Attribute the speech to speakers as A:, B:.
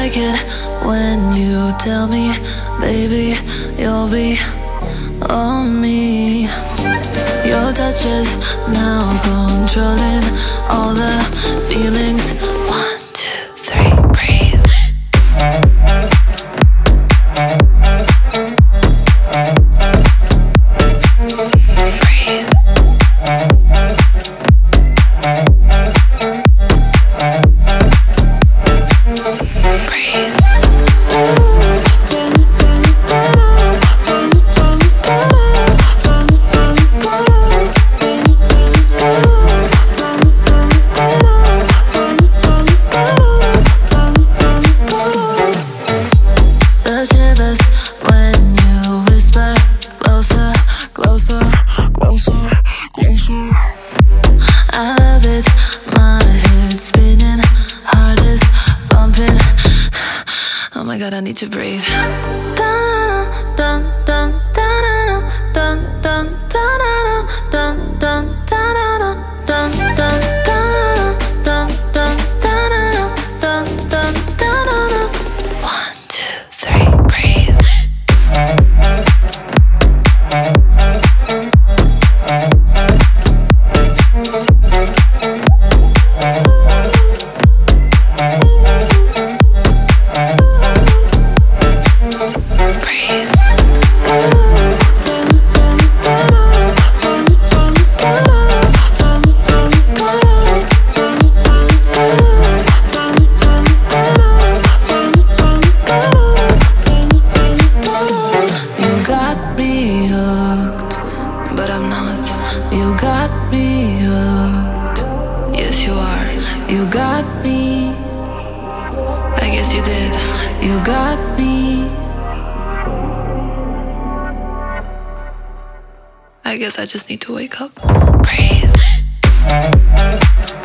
A: like it when you tell me, baby, you'll be on me. Your touch is now controlling all the feelings. 1, 2, 3, breathe. I need to breathe. I guess I just need to wake up. Breathe.